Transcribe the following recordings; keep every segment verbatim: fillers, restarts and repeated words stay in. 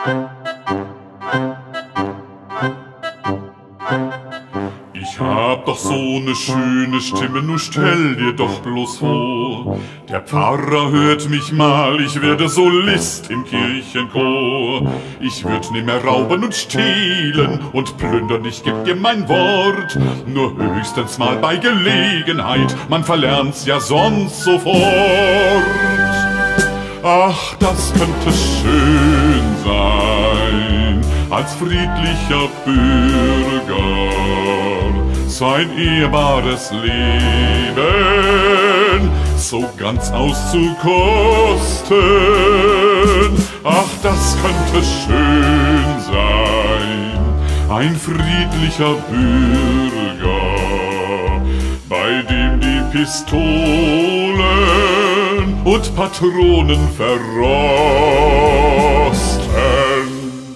Ich hab doch so ne schöne Stimme, nu stell dir doch bloß vor, der Pfarrer hört mich mal, ich werde Solist im Kirchenchor. Ich würd nimmer rauben und stehlen und plündern, ich geb dir mein Wort, nur höchstens mal bei Gelegenheit, man verlernt's ja sonst sofort. Ach, das könnte schön sein, als friedlicher Bürger sein ehrbares Leben so ganz auszukosten. Ach, das könnte schön sein, ein friedlicher Bürger, bei dem die Pistolen und Patronen verrosten.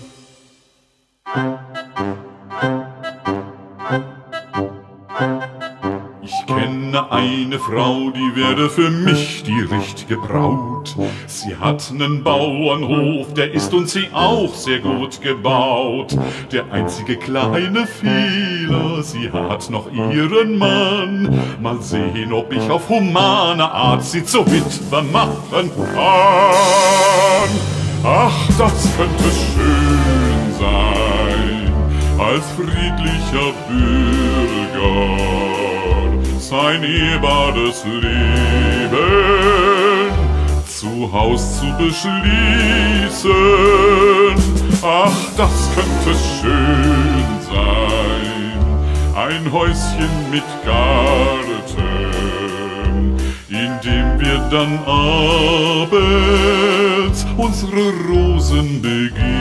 Ich kenne eine Frau, die wäre für mich die richtige Braut. Sie hat nen Bauernhof, der ist und sie auch sehr gut gebaut. Der einzige kleine Fehler, sie hat noch ihren Mann. Mal sehen, ob ich auf humane Art sie zur Witwe machen kann. Ach, das könnte schön sein, als friedlicher Bürger sein ehrbares Leben zu Haus zu beschließen. Ach, das könnte schön sein, ein Häuschen mit Garten, in dem wir dann abends unsere Rosen begehen.